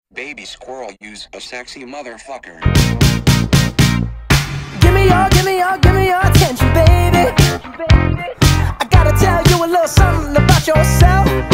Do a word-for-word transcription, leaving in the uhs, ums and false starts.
Baby squirrel, use a sexy motherfucker. Give me your, give me your, give me your attention, baby. I gotta tell you a little something about yourself.